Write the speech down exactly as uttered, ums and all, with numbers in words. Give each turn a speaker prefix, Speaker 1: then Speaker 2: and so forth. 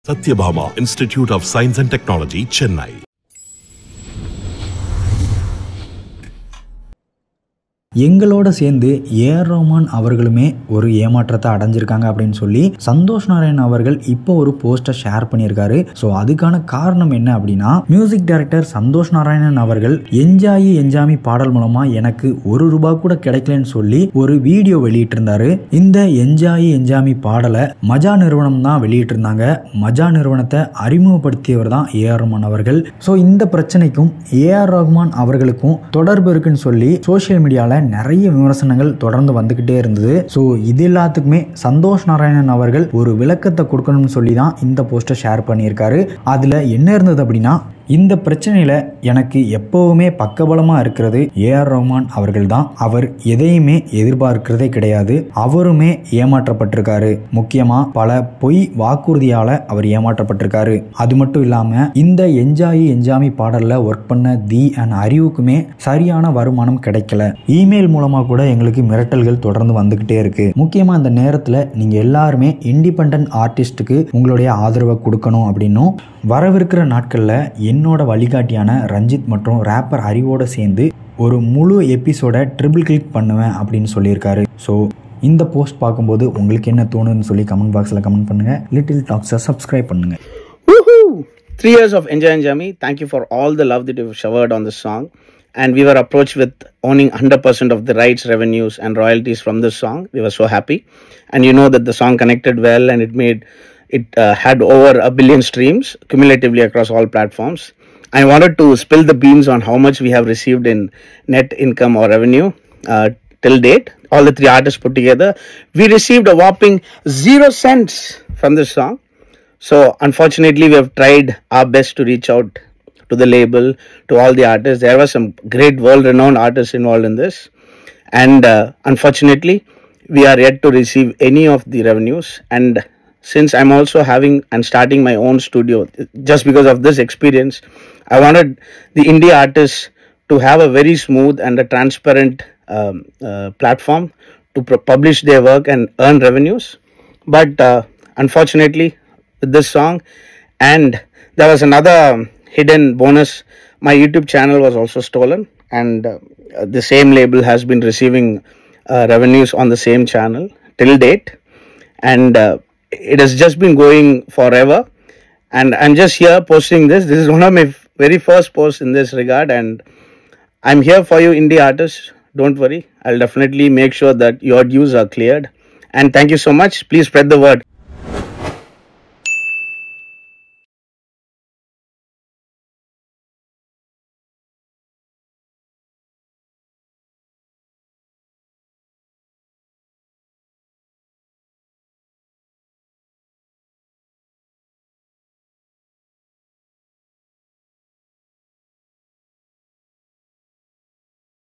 Speaker 1: Satyabhama Institute of Science and Technology, Chennai.
Speaker 2: எங்களோட சேர்ந்து AR Rahman அவர்களுமே ஒரு ஏமாற்றத்தை அடைஞ்சிருக்காங்க அப்படின்னு சொல்லி சந்தோஷ் நாராயண் அவர்கள் இப்போ ஒரு போஸ்டர் ஷேர் பண்ணியிருக்காரு. ஸோ அதுக்கான காரணம் என்ன அப்படின்னா, மியூசிக் டைரக்டர் சந்தோஷ் நாராயணன் அவர்கள் என்ஜாயி என்ஜாமி பாடல் மூலமா எனக்கு ஒரு ரூபாய் கூட கிடைக்கலன்னு சொல்லி ஒரு வீடியோ வெளியிட்டு இருந்தாரு. இந்த என்ஜாயி என்ஜாமி பாடலை மஜா நிறுவனம் தான் வெளியிட்டு இருந்தாங்க. மஜா நிறுவனத்தை அறிமுகப்படுத்தியவர் தான் ஏஆர் ரஹ்மான் அவர்கள். ஸோ இந்த பிரச்சனைக்கும் ஏஆர் ரஹ்மான் அவர்களுக்கும் தொடர்பு இருக்குன்னு சொல்லி சோசியல் மீடியால நிறைய விமர்சனங்கள் தொடர்ந்து வந்துகிட்டே இருந்தது. ஸோ இது எல்லாத்துக்குமே சந்தோஷ் நாராயணன் அவர்கள் ஒரு விளக்கத்தை கொடுக்கணும்னு சொல்லி தான் இந்த போஸ்டர் ஷேர் பண்ணியிருக்காரு. அதுல என்ன இருந்தது அப்படின்னா, இந்த பிரச்சனையில எனக்கு எப்பவுமே பக்கபலமா இருக்கிறது ஏஆர் ரஹ்மான் அவர்கள் தான். அவர் எதையுமே எதிர்பார்க்கிறதே கிடையாது. அவருமே ஏமாற்றப்பட்டிருக்காரு. முக்கியமா பல பொய் வாக்குறுதியால அவர் ஏமாற்றப்பட்டிருக்காரு. அது மட்டும் இல்லாம இந்த என்ஜாயி என்ஜாமி பாடல்ல ஒர்க் பண்ண தி அண்ட் அறிவுக்குமே சரியான வருமானம் கிடைக்கல. இமெயில் மூலமா கூட எங்களுக்கு மிரட்டல்கள் தொடர்ந்து வந்துகிட்டே இருக்கு. முக்கியமா இந்த நேரத்துல நீங்க எல்லாருமே இண்டிபெண்டன்ட் ஆர்டிஸ்டுக்கு உங்களுடைய ஆதரவை கொடுக்கணும் அப்படின்னும், வரவிருக்கிற நாட்கள்ல என்னோட வழிகாட்டியான ரஞ்சித் மற்றும் ரேப்பர் அறிவோட சேர்ந்து ஒரு முழு எபிசோட ட்ரிபிள் கிளிக் பண்ணுவேன் அப்படின்னு சொல்லியிருக்காரு. ஸோ இந்த போஸ்ட் பார்க்கும்போது உங்களுக்கு என்ன தோணுன்னு சொல்லி கமெண்ட் பாக்ஸில் கமெண்ட் பண்ணுங்க. லிட்டில் டாக்ஸை சப்ஸ்கிரைப் பண்ணுங்க.
Speaker 3: Three years of Enjoy Enjami. Thank you for all the love that you've showered on this song. And we were approached with owning one hundred percent of the rights, revenues and royalties from this song. We were so happy. And you know that the song connected well and it made it uh, had over a billion streams cumulatively across all platforms. I wanted to spill the beans on how much we have received in net income or revenue uh, till date. All the three artists put together, we received a whopping zero cents from this song. So unfortunately, we have tried our best to reach out to the label, to all the artists. There were some great world-renowned artists involved in this. And uh, unfortunately, we are yet to receive any of the revenues. And since I'm also having and starting my own studio, just because of this experience, I wanted the indie artists to have a very smooth and a transparent um, uh, platform to publish their work and earn revenues. But uh, unfortunately, with this song, and there was another hidden bonus, my YouTube channel was also stolen, and uh, the same label has been receiving uh, revenues on the same channel till date. And uh, it has just been going forever, and I'm just here posting this. This is one of my very first posts in this regard, and I'm here for you indie artists. Don't worry, I'll definitely make sure that your dues are cleared. And thank you so much. Please spread the word.